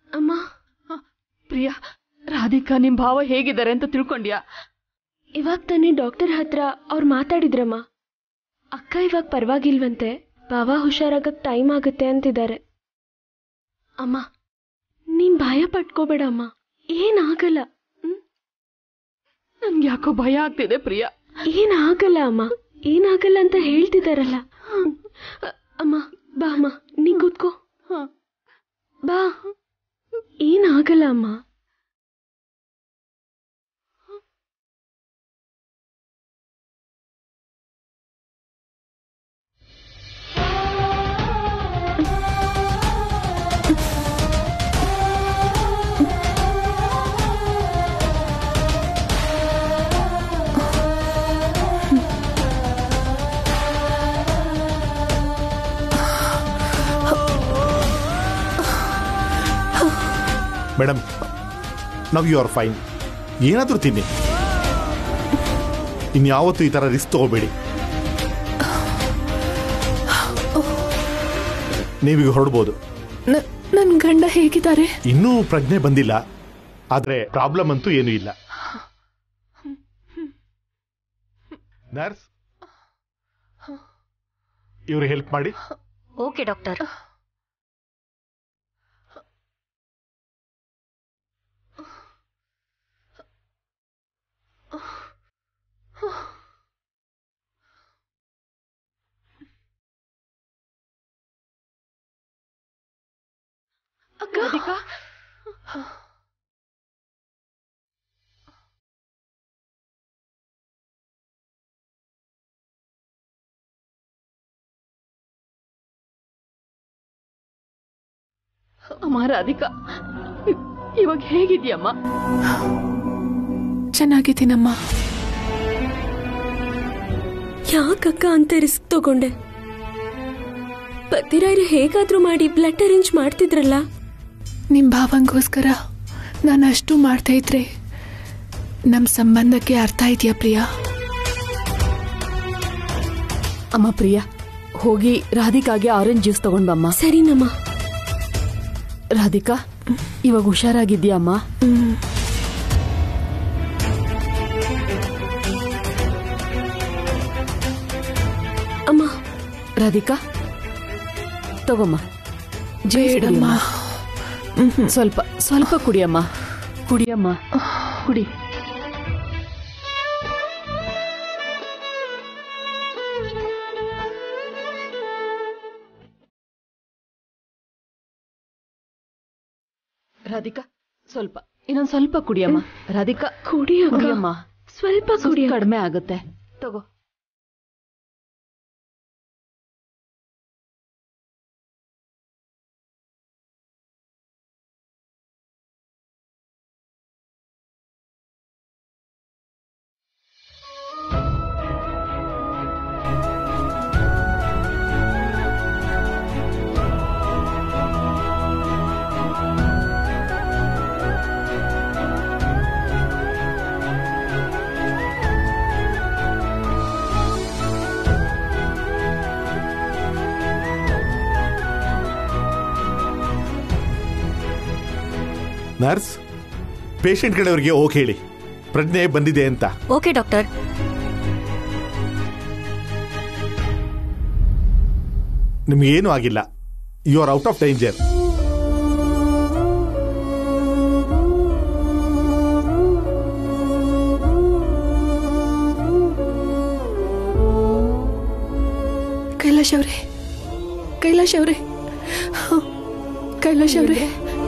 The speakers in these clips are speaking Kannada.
ಅಮ್ಮ. ಪ್ರಿಯಾ, ರಾಧಿಕಾ ನಿಮ್ ಭಾವ ಹೇಗಿದ್ದಾರೆ ಅಂತ ತಿಳ್ಕೊಂಡ್ಯಾ? ಇವಾಗ ತಾನೇ ಡಾಕ್ಟರ್ ಹತ್ರ ಅವ್ರು ಮಾತಾಡಿದ್ರಮ್ಮ. ಅಕ್ಕ ಇವಾಗ ಪರವಾಗಿಲ್ವಂತೆ, ಭಾವ ಹುಷಾರಾಗಕ್ ಟೈಮ್ ಆಗುತ್ತೆ ಅಂತಿದ್ದಾರೆ. ಅಮ್ಮ ನೀನ್ ಭಯ ಪಟ್ಕೋಬೇಡ ಅಮ್ಮ, ಏನಾಗಲ್ಲ. ನನ್ಗೆ ಯಾಕೋ ಭಯ ಆಗ್ತಿದೆ ಪ್ರಿಯಾ. ಏನಾಗಲ್ಲ ಅಮ್ಮ, ಏನಾಗಲ್ಲ ಅಂತ ಹೇಳ್ತಿದಾರಲ್ಲ. ಅಮ್ಮ ಬಾ ಅಮ್ಮ, ನೀ ಕೂತ್ಕೋ. ಬಾ, ಏನಾಗಲ್ಲ ಅಮ್ಮ. Madam, now you are fine. ಏನಾದರೂ ತಿನ್ನಿ, ಇನ್ಯಾವತ್ತೂ ಈ ಥರ ರಿಸ್ಕ್ ತಗೋಬೇಡಿ. ನೀವೀಗ ಹೊರಡ್ಬೋದು. ನನ್ನ ಗಂಡ ಹೇಗಿದ್ದಾರೆ? ಇನ್ನೂ ಪ್ರಜ್ಞೆ ಬಂದಿಲ್ಲ, ಆದರೆ ಪ್ರಾಬ್ಲಮ್ ಅಂತೂ ಏನೂ ಇಲ್ಲ. ನರ್ಸ್, ಇವ್ರು ಹೆಲ್ಪ್ ಮಾಡಿ. Okay doctor. ರಾಧಿಕಾ, ಅಮ್ಮ ರಾಧಿಕಾ, ಇವಾಗ ಹೇಗಿದ್ಯಮ್ಮ? ಚೆನ್ನಾಗಿದ್ದೀನಮ್ಮ. ಯಾಕಕ್ಕ ಅಂತ ರಿಸ್ಕ್ ತಗೊಂಡೆ? ಪತಿರಾಯರು ಹೇಗಾದ್ರೂ ಮಾಡಿ ಬ್ಲಡ್ ಅರೇಂಜ್ ಮಾಡ್ತಿದ್ರಲ್ಲ. ನಿಮ್ ಭಾವಂಗೋಸ್ಕರ ನಾನು ಅಷ್ಟು ಮಾಡ್ತಾ ಇದ್ರೆ ನಮ್ ಸಂಬಂಧಕ್ಕೆ ಅರ್ಥ ಇದೆಯಾ ಪ್ರಿಯಾ? ಅಮ್ಮ ಪ್ರಿಯಾ, ಹೋಗಿ ರಾಧಿಕಾಗೆ ಆರೆಂಜ್ ಜ್ಯೂಸ್ ತಗೊಂಡ್ಬಮ್ಮ. ಸರಿನಮ್ಮ. ರಾಧಿಕಾ, ಇವಾಗ ಹುಷಾರಾಗಿದ್ಯಾ ಅಮ್ಮ? ಅಮ್ಮ. ರಾಧಿಕಾ ತಗೋಮ್ಮ. ಬೇಡಮ್ಮ. ಸ್ವಲ್ಪ ಸ್ವಲ್ಪ ಕುಡಿಯಮ್ಮ, ಕುಡಿಯಮ್ಮ, ಕುಡಿ. ರಾಧಿಕಾ ಸ್ವಲ್ಪ, ಇನ್ನೊಂದ್ ಸ್ವಲ್ಪ ಕುಡಿಯಮ್ಮ. ರಾಧಿಕಾ ಕುಡಿಯಮ್ಮ, ಸ್ವಲ್ಪ ಕುಡಿಯ, ಕಡಿಮೆ ಆಗುತ್ತೆ. ತಗೋ. ನರ್ಸ್, ಪೇಷಂಟ್ ಕಡೆಯವರಿಗೆ ಓಕೆ ಹೇಳಿ, ಪ್ರಜ್ಞೆ ಬಂದಿದೆ ಅಂತ. Okay doctor. ನಿಮ್ಗೇನು ಆಗಿಲ್ಲ, you are out of danger. Kailash ಅವರೇ, ಕೈಲಾಶ್ ಅವರೇ, ಕೈಲಾಶ್ ಅವರೇ,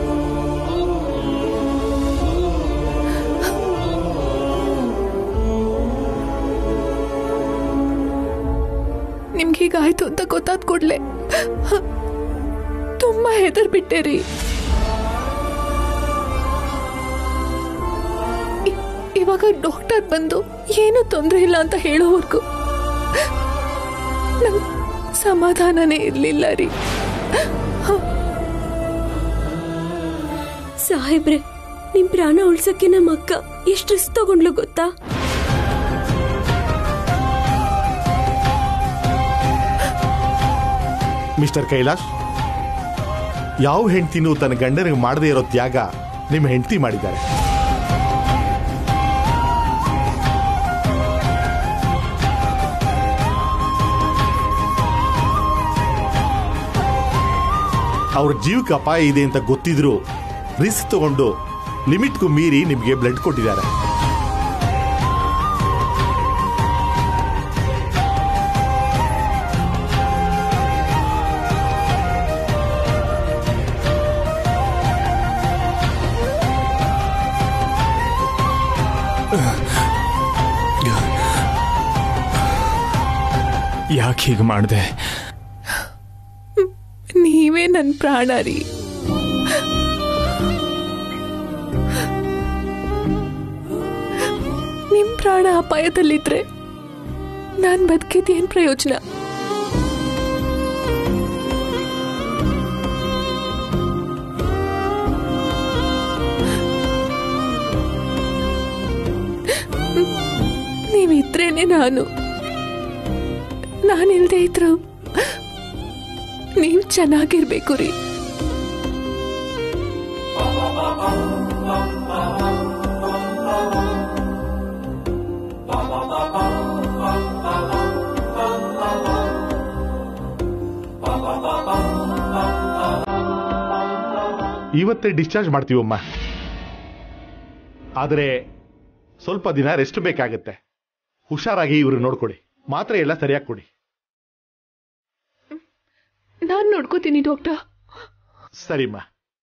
ನಿಮ್ಗೀಗಾಯ್ತು ಅಂತ ಗೊತ್ತಾದ್ ಕೂಡ್ಲೆ ತುಂಬಾ ಹೆದರ್ ಬಿಟ್ಟೇರಿ. ಇವಾಗ ಡಾಕ್ಟರ್ ಬಂದು ಏನು ತೊಂದರೆ ಇಲ್ಲ ಅಂತ ಹೇಳೋವರೆಗೂ ನಂಗೆ ಸಮಾಧಾನನೇ ಇರ್ಲಿಲ್ಲ ರೀ. ಸಾಹೇಬ್ರೆ, ನಿಮ್ ಪ್ರಾಣ ಉಳ್ಸಕ್ಕೆ ನಮ್ಮ ಅಕ್ಕ ಎಷ್ಟು ರಿಸ್ಕ್ ತಗೊಂಡ್ಲು ಗೊತ್ತಾ? ಮಿಸ್ಟರ್ ಕೈಲಾಶ್, ಯಾವ ಹೆಂಡತಿನೂ ತನ್ನ ಗಂಡನಿಗೆ ಮಾಡದೇ ಇರೋ ತ್ಯಾಗ ನಿಮ್ಮ ಹೆಂಡತಿ ಮಾಡಿದ್ದಾರೆ. ಅವ್ರ ಜೀವಕ್ಕೆ ಅಪಾಯ ಇದೆ ಅಂತ ಗೊತ್ತಿದ್ರು ರಿಸ್ಕ್ ತಗೊಂಡು ಲಿಮಿಟ್ಗೂ ಮೀರಿ ನಿಮಗೆ ಬ್ಲಡ್ ಕೊಟ್ಟಿದ್ದಾರೆ. ಯಾಕೆ ಹೀಗೆ ಮಾಡಿದೆ? ನೀವೇ ನನ್ನ ಪ್ರಾಣ ರೀ. ನಿಮ್ ಪ್ರಾಣ ಅಪಾಯದಲ್ಲಿದ್ರೆ ನಾನ್ ಬದುಕಿದ್ದೇನ್ ಪ್ರಯೋಜನ? ನೀವಿದ್ರೇನೆ ನಾನಿಲ್ದೇ ಇದ್ರು ನೀವು ಚೆನ್ನಾಗಿರ್ಬೇಕು ರೀ. ಇವತ್ತೇ ಡಿಸ್ಚಾರ್ಜ್ ಮಾಡ್ತೀವಮ್ಮ, ಆದರೆ ಸ್ವಲ್ಪ ದಿನ ರೆಸ್ಟ್ ಬೇಕಾಗತ್ತೆ. ಹುಷಾರಾಗಿ ಇವ್ರು ನೋಡ್ಕೊಡಿ, ಮಾತ್ರೆ ಎಲ್ಲ ಸರಿಯಾಗಿ ಕೊಡಿ. ನಾನು ನೋಡ್ಕೋತೀನಿ ಡಾಕ್ಟರ್. ಸರಿಮ್ಮ.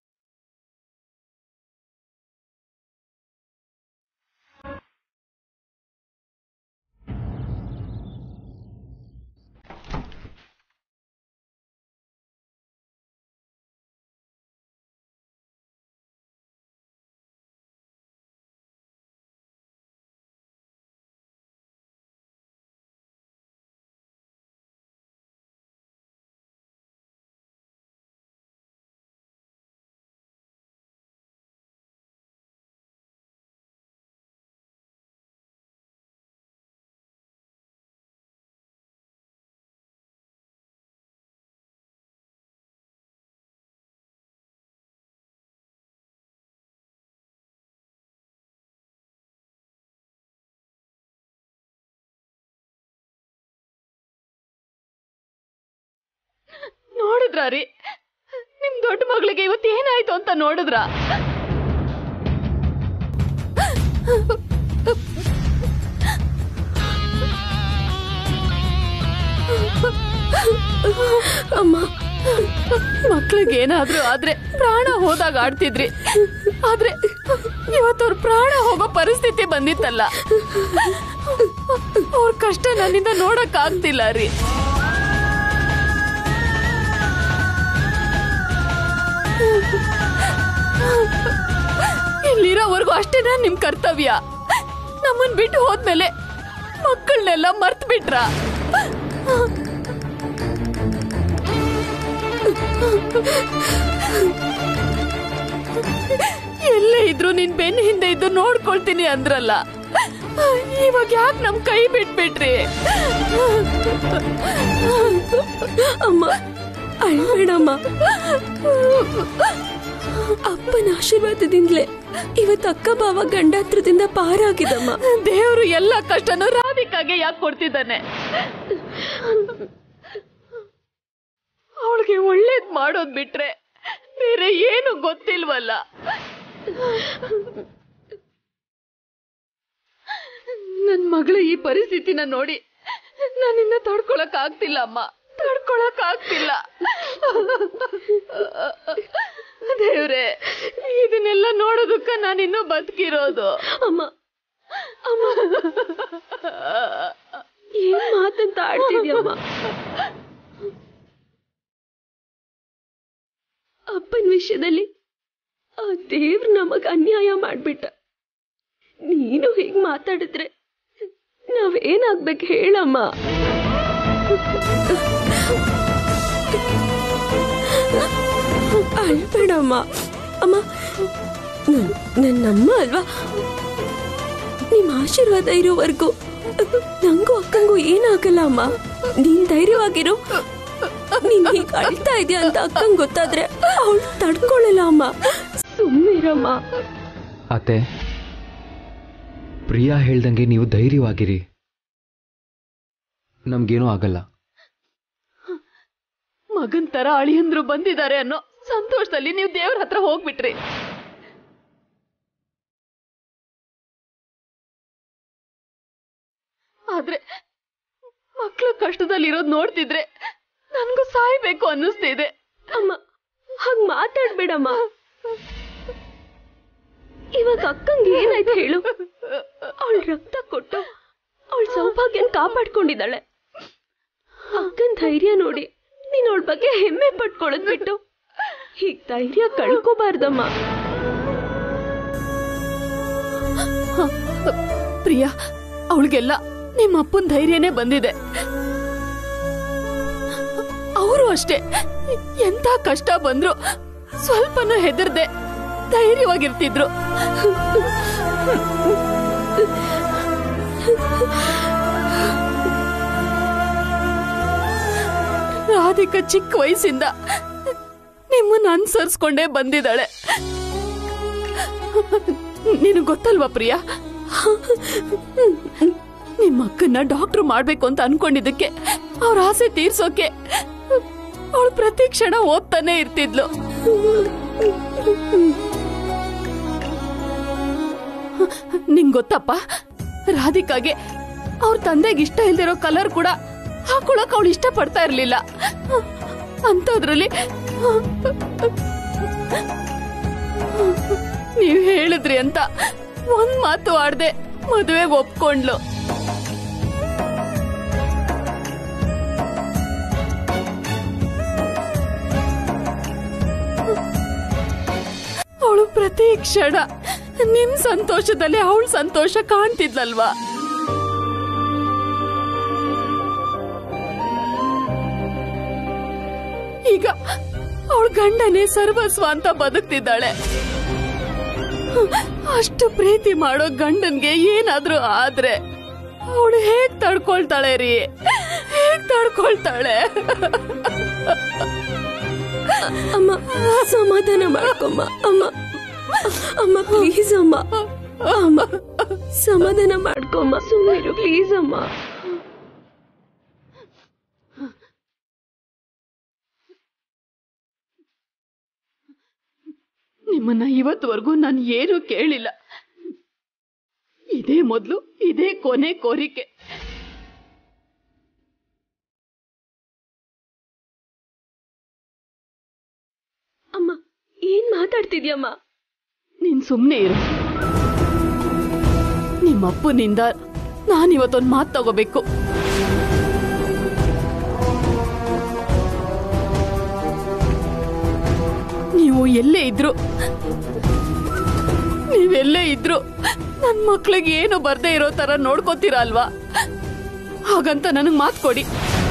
ನೋಡಿದ್ರ ರೀ ನಿಮ್ ದೊಡ್ಡ ಮಗಳಿಗೆ ಇವತ್ತು ಏನಾಯ್ತು ಅಂತ ನೋಡಿದ್ರ? ಅಮ್ಮ, ಮಕ್ಳಿಗೆ ಏನಾದ್ರೂ ಆದ್ರೆ ಪ್ರಾಣ ಹೋದಾಗ ಆಡ್ತಿದ್ರಿ, ಆದ್ರೆ ಇವತ್ತವ್ರ ಪ್ರಾಣ ಹೋಗೋ ಪರಿಸ್ಥಿತಿ ಬಂದಿತ್ತಲ್ಲ. ಅವ್ರ ಕಷ್ಟ ನನ್ನಿಂದ ನೋಡಕ್ ಆಗ್ತಿಲ್ಲ ರೀ. ಇಲ್ಲಿರೋವರೆಗೂ ಅಷ್ಟೇನಾ ನಿಮ್ ಕರ್ತವ್ಯ? ನಮ್ಮನ್ ಬಿಟ್ಟು ಹೋದ್ಮೇಲೆ ಮಕ್ಕಳನ್ನೆಲ್ಲ ಮರ್ತ್ ಬಿಟ್ರ? ಎಲ್ಲೇ ಇದ್ರು ನಿನ್ ಬೆನ್ನ ಹಿಂದೆ ಇದ್ದು ನೋಡ್ಕೊಳ್ತೀನಿ ಅಂದ್ರಲ್ಲ, ಇವಾಗ ಯಾಕೆ ನಮ್ ಕೈ ಬಿಟ್ಬಿಟ್ರಿ? ಅಮ್ಮ ಅಳ್ಬೇಡಮ್ಮ. ಅಪ್ಪನ ಆಶೀರ್ವಾದದಿಂದಲೇ ಇವತ್ತು ಅಕ್ಕ ಬಾವ ಗಂಡಾತ್ರದಿಂದ ಪಾರಾಗಿದಮ್ಮ. ದೇವ್ರು ಎಲ್ಲ ಕಷ್ಟನೂ ರಾಧಿಕಾಗೆ ಯಾಕೆ ಕೊಡ್ತಿದ್ದಾನೆ? ಅವಳಿಗೆ ಒಳ್ಳೇದ್ ಮಾಡೋದ್ ಬಿಟ್ರೆ ಬೇರೆ ಏನು ಗೊತ್ತಿಲ್ವಲ್ಲ. ನನ್ ಮಗಳ ಈ ಪರಿಸ್ಥಿತಿನ ನೋಡಿ ನಾನಿನ್ನ ತಡ್ಕೊಳಕ್ ಆಗ್ತಿಲ್ಲ ಅಮ್ಮ, ತಡ್ಕೊಳಕ್ ಆಗ್ತಿಲ್ಲ. ದೇವ್ರೆ, ಇದನ್ನೆಲ್ಲ ನೋಡೋದಕ್ಕ ನಾನಿನ್ನೂ ಬದುಕಿರೋದು. ಅಮ್ಮ ಅಮ್ಮ ಏನ್ ಮಾತಂತ ಆಡ್ತಿದ್ಯಮ್ಮ? ಅಪ್ಪನ ವಿಷಯದಲ್ಲಿ ಆ ದೇವ್ರು ನಮಗ್ ಅನ್ಯಾಯ ಮಾಡ್ಬಿಟ್ಟ. ನೀನು ಹೀಗ್ ಮಾತಾಡಿದ್ರೆ ನಾವೇನಾಗ್ಬೇಕು ಹೇಳಮ್ಮ? ಅಳ್ಬೇಡಮ್ಮ. ಅಮ್ಮ ನನ್ನಮ್ಮ ಅಲ್ವಾ? ನಿಮ್ಮ ಆಶೀರ್ವಾದ ಇರೋವರೆಗೂ ನಂಗೂ ಅಕ್ಕಂಗೂ ಏನಾಗಲ್ಲ ಅಮ್ಮ. ನೀನ್ ಧೈರ್ಯವಾಗಿರು. ನೀನ್ ಹೀಗೆ ಅಳ್ತಾ ಇದೆಯಾ ಅಂತ ಅಕ್ಕಂಗೆ ಗೊತ್ತಾದ್ರೆ ಅವಳು ತಡ್ಕೊಳ್ಳಲ್ಲ ಅಮ್ಮ. ಸುಮ್ಮನಿರಮ್ಮ. ಅತ್ತೆ, ಪ್ರಿಯಾ ಹೇಳ್ದಂಗೆ ನೀವು ಧೈರ್ಯವಾಗಿರಿ, ನಮ್ಗೇನೂ ಆಗಲ್ಲ. ಮಗನ್ ತರ ಅಳಿಯಂದ್ರು ಬಂದಿದ್ದಾರೆ ಅನ್ನೋ ಸಂತೋಷದಲ್ಲಿ ನೀವು ದೇವ್ರ ಹತ್ರ ಹೋಗ್ಬಿಟ್ರಿ. ಆದ್ರೆ ಮಕ್ಳು ಕಷ್ಟದಲ್ಲಿರೋದ್ ನೋಡ್ತಿದ್ರೆ ನನ್ಗೂ ಸಾಯ್ಬೇಕು ಅನ್ನಿಸ್ತಿದೆ. ಅಮ್ಮ ಹಂಗ್ ಮಾತಾಡ್ಬೇಡಮ್ಮ. ಇವಾಗ ಅಕ್ಕಂಗೆ ಏನಾಯ್ತು ಹೇಳು? ಅವಳ ರಕ್ತ ಕೊಟ್ಟು ಅವಳ ಸೌಭಾಗ್ಯನ್ ಕಾಪಾಡ್ಕೊಂಡಿದ್ದಾಳೆ. ಅಕ್ಕನ್ ಧೈರ್ಯ ನೋಡಿ ನೀನ್ ಅವಳ ಬಗ್ಗೆ ಹೆಮ್ಮೆ ಪಟ್ಕೊಳ್ಳೋದ್ ಬಿಟ್ಟು ಹೀಗ್ ಧೈರ್ಯ ಕಳ್ಕೋಬಾರ್ದಮ್ಮ. ಪ್ರಿಯಾ, ಅವಳಿಗೆಲ್ಲ ನಿಮ್ಮ ಅಪ್ಪನ ಧೈರ್ಯನೇ ಬಂದಿದೆ. ಅವರು ಅಷ್ಟೇ, ಎಂತ ಕಷ್ಟ ಬಂದ್ರು ಸ್ವಲ್ಪನೂ ಹೆದರ್ದೆ ಧೈರ್ಯವಾಗಿರ್ತಿದ್ರು. ರಾಧಿಕಾ ಚಿಕ್ಕ ವಯಸ್ಸಿಂದ ನಿಮ್ಮನ್ನ ಅನುಸರಿಸ್ಕೊಂಡೇ ಬಂದಿದ್ದಾಳೆ. ನಿನಗೆ ಗೊತ್ತಲ್ವಾ ಪ್ರಿಯಾ, ನಿಮ್ಮ ಅಕ್ಕನ್ನ ಡಾಕ್ಟರ್ ಮಾಡ್ಬೇಕು ಅಂತ ಅನ್ಕೊಂಡಿದ್ದಕ್ಕೆ ಅವ್ರ ಆಸೆ ತೀರ್ಸೋಕೆ ಅವಳು ಪ್ರತಿ ಕ್ಷಣ ಓದ್ತಾನೆ ಇರ್ತಿದ್ಲು. ನಿಂಗ್ ಗೊತ್ತಪ್ಪ, ರಾಧಿಕಾಗೆ ಅವ್ರ ತಂದೆಗೆ ಇಷ್ಟ ಇಲ್ದಿರೋ ಕಲರ್ ಕೂಡ ಹಾಕೊಳಕ್ ಅವಳು ಇಷ್ಟ ಪಡ್ತಾ ಇರ್ಲಿಲ್ಲ. ಅಂತದ್ರಲ್ಲಿ ನೀವ್ ಹೇಳಿದ್ರಿ ಅಂತ ಒಂದ್ ಮಾತು ಆಡ್ದೆ ಮದುವೆಗೆ ಒಪ್ಕೊಂಡ್ಲು. ಅವಳು ಪ್ರತಿ ಕ್ಷಣ ನಿಮ್ ಸಂತೋಷದಲ್ಲಿ ಅವಳ ಸಂತೋಷ ಕಾಣ್ತಿದ್ಲಲ್ವಾ? ಈಗ ಅವಳ ಗಂಡನೇ ಸರ್ವಸ್ವ ಅಂತ ಬದುಕ್ತಿದ್ದಾಳೆ. ಅಷ್ಟು ಪ್ರೀತಿ ಮಾಡೋ ಗಂಡನ್ಗೆ ಏನಾದ್ರೂ ಆದ್ರೆ ಅವಳು ಹೇಗ್ ತಡ್ಕೊಳ್ತಾಳೆ ರೀ? ಹೇಗ್ ತಡ್ಕೊಳ್ತಾಳೆ? ಅಮ್ಮ ಸಮಾಧಾನ ಮಾಡ್ಕೊಮ್ಮ. ಅಮ್ಮ ಅಮ್ಮ ಪ್ಲೀಸ್ ಅಮ್ಮ. ಅಮ್ಮ ಸಮಾಧಾನ ಮಾಡ್ಕೊಮ್ಮ. ಸುಮ್ಮನಿರು ಪ್ಲೀಸ್ ಅಮ್ಮ. ನಿಮ್ಮನ್ನ ಇವತ್ತುವರೆಗೂ ನಾನು ಏನು ಕೇಳಿಲ್ಲ. ಇದೇ ಮೊದಲು, ಇದೇ ಕೊನೆ ಕೋರಿಕೆ. ಅಮ್ಮ ಏನ್ ಮಾತಾಡ್ತಿದ್ಯಮ್ಮ? ನೀನ್ ಸುಮ್ನೆ ಇರು. ನಿಮ್ಮಪ್ಪನಿಂದ ನಾನಿವತ್ತೊಂದು ಮಾತು ತಗೋಬೇಕು. ನೀವೆಲ್ಲೇ ಇದ್ರು ನನ್ ಮಕ್ಳಿಗೆ ಏನು ಬರ್ದೇ ಇರೋ ತರ ನೋಡ್ಕೋತೀರಾ ಅಲ್ವಾ? ಹಾಗಂತ ನನಗ್ ಮಾತು ಕೊಡಿ.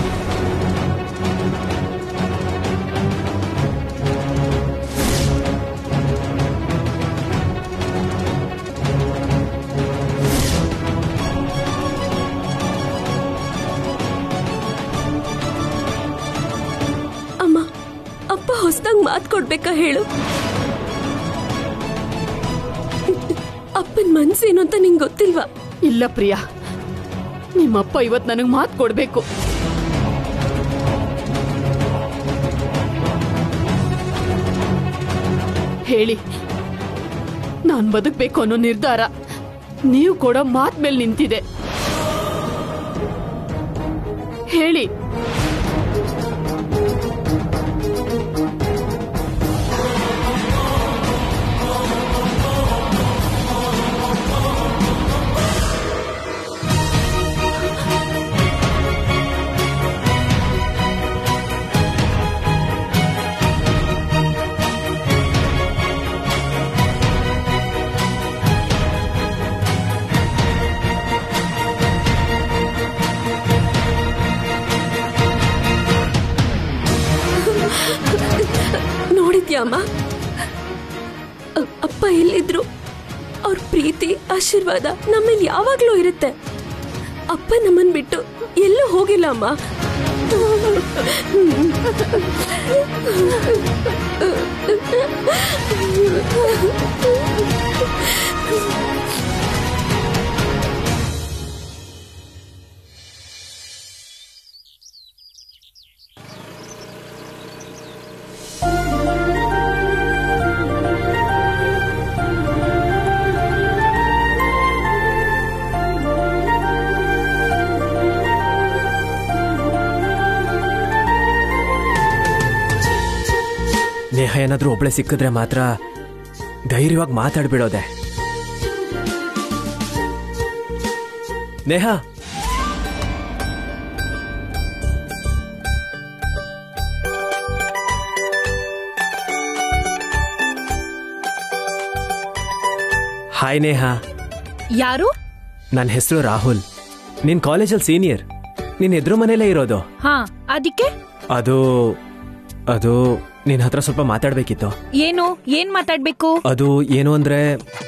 ಅಮ್ಮ ಅಪ್ಪ ಹೊಸದಾಗಿ ಮಾತು ಕೊಡ್ಬೇಕಾ ಹೇಳು? ಅಪ್ಪನ ಮನ್ಸೇನು ಅಂತ ನಿಂಗೆ ಗೊತ್ತಿಲ್ವಾ? ಇಲ್ಲ ಪ್ರಿಯಾ, ನಿಮ್ಮಪ್ಪ ಇವತ್ತು ನನಗೆ ಮಾತು ಕೊಡ್ಬೇಕು. ಹೇಳಿ, ನಾನ್ ಬದುಕಬೇಕು ಅನ್ನೋ ನಿರ್ಧಾರ ನೀವು ಕೊಡೋ ಮಾತ್ ಮೇಲೆ ನಿಂತಿದೆ. ಹೇಳಿ. ನೋಡಿದ್ಯಾಮ್ಮ, ಅಪ್ಪ ಎಲ್ಲಿದ್ರು ಅವ್ರ ಪ್ರೀತಿ ಆಶೀರ್ವಾದ ನಮ್ಮಲ್ಲಿ ಯಾವಾಗ್ಲೂ ಇರುತ್ತೆ. ಅಪ್ಪ ನಮ್ಮನ್ ಬಿಟ್ಟು ಎಲ್ಲೂ ಹೋಗಿಲ್ಲ ಅಮ್ಮ. ನೇಹ ಏನಾದ್ರೂ ಒಬ್ಳೆ ಸಿಕ್ಕಿದ್ರೆ ಮಾತ್ರ ಧೈರ್ಯವಾಗಿ ಮಾತಾಡ್ಬಿಡೋದೆ. ನೇಹ, ಹಾಯ್ ನೇಹ. ಯಾರು? ನನ್ನ ಹೆಸರು ರಾಹುಲ್. ನಿನ್ ಕಾಲೇಜಲ್ಲಿ ಸೀನಿಯರ್. ನಿನ್ ಎದುರು ಮನೇಲೇ ಇರೋದು. ಹಾ, ಅದಕ್ಕೆ? ಅದು ನಿನ್ ಹತ್ರ ಸ್ವಲ್ಪ ಮಾತಾಡ್ಬೇಕಿತ್ತು. ಏನ್ ಮಾತಾಡ್ಬೇಕು? ಅದು ಏನು ಅಂದ್ರೆ,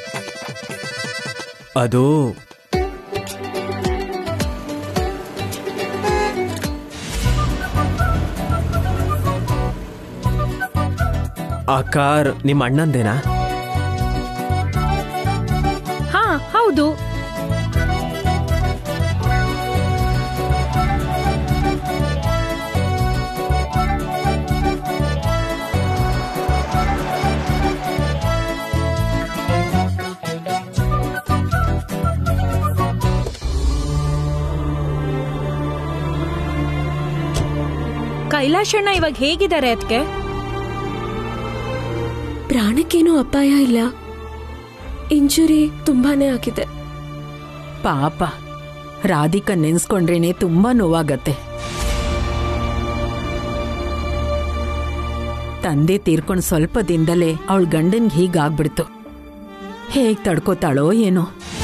ಅದು ಆ ಕಾರ್ ನಿಮ್ಮ ಅಣ್ಣಂದೇನಾ? ಹಾ, ಹೌದು. ಕೈಲಾಶಣ್ಣ ಇವಾಗ ಹೇಗಿದ್ದಾರೆ ಅದಕ್ಕೆ? ಪ್ರಾಣಕ್ಕೇನೂ ಅಪಾಯ ಇಲ್ಲ. ಇಂಜುರಿ ತುಂಬಾನೇ ಆಗಿದೆ. ಪಾಪ, ರಾಧಿಕಾ ನೆನ್ಸ್ಕೊಂಡ್ರೇನೆ ತುಂಬಾ ನೋವಾಗತ್ತೆ. ತಂದೆ ತೀರ್ಕೊಂಡ್ ಸ್ವಲ್ಪ ದಿನದಲ್ಲೇ ಅವಳ ಗಂಡನ್ಗೆ ಹೀಗಾಗ್ಬಿಡ್ತು. ಹೇಗ್ ತಡ್ಕೋತಾಳೋ ಏನೋ.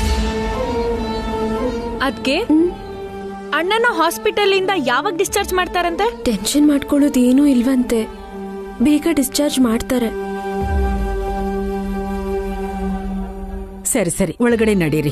ಅದ್ಕೆ ಅಣ್ಣನ ಹಾಸ್ಪಿಟಲ್ ಇಂದ ಯಾವಾಗ ಡಿಸ್ಚಾರ್ಜ್ ಮಾಡ್ತಾರಂತೆ? ಟೆನ್ಷನ್ ಮಾಡ್ಕೊಳ್ಳೋದು ಏನೂ ಇಲ್ವಂತೆ. ಬೇಗ ಡಿಸ್ಚಾರ್ಜ್ ಮಾಡ್ತಾರೆ. ಸರಿ ಸರಿ, ಒಳಗಡೆ ನಡೀರಿ.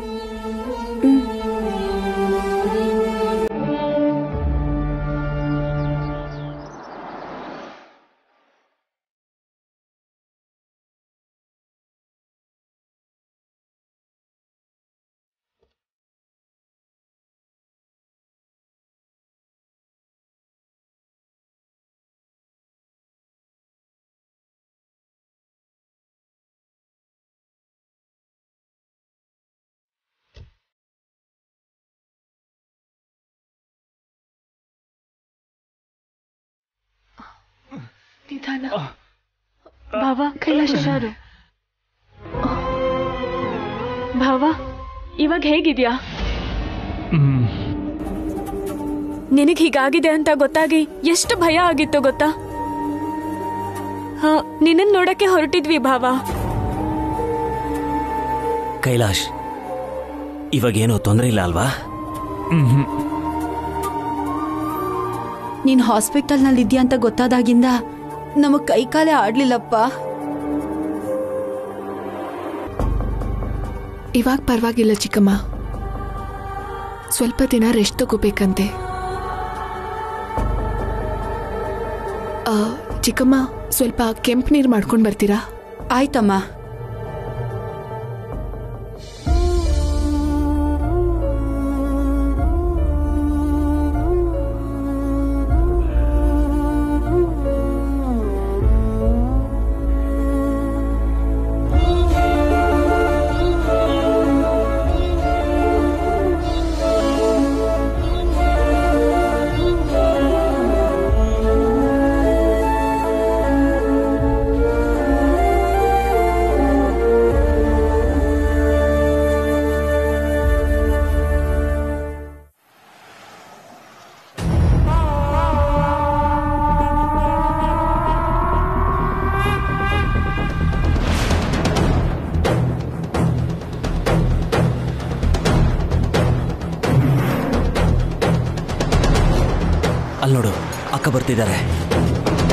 ನಿಧಾನ. ಭಾವ, ಕೈಲಾಶ್ ಹುಷಾರು. ಭಾವ, ಇವಾಗ ಹೇಗಿದ್ಯಾ? ನಿನಗ್ ಹೀಗಾಗಿದೆ ಅಂತ ಗೊತ್ತಾಗಿ ಎಷ್ಟು ಭಯ ಆಗಿತ್ತು ಗೊತ್ತಾ? ನಿನ್ನ ನೋಡಕ್ಕೆ ಹೊರಟಿದ್ವಿ ಭಾವ. ಕೈಲಾಶ್, ಇವಾಗೇನೋ ತೊಂದರೆ ಇಲ್ಲ ಅಲ್ವಾ? ನೀನ್ ಹಾಸ್ಪಿಟಲ್ನಲ್ಲಿ ಇದ್ಯಾ ಅಂತ ಗೊತ್ತಾದಾಗಿಂದ ನಮಗ್ ಕೈಕಾಲೇ ಆಡ್ಲಿಲ್ಲಪ್ಪ. ಇವಾಗ ಪರವಾಗಿಲ್ಲ ಚಿಕ್ಕಮ್ಮ. ಸ್ವಲ್ಪ ದಿನ ರೆಸ್ಟ್ ತಗೋಬೇಕಂತೆ. ಚಿಕ್ಕಮ್ಮ, ಸ್ವಲ್ಪ ಕೆಂಪು ನೀರು ಮಾಡ್ಕೊಂಡು ಬರ್ತೀರಾ? ಆಯ್ತಮ್ಮ. ಅಲ್ಲಿ ನೋಡು, ಅಕ್ಕ ಬರ್ತಿದ್ದಾರೆ.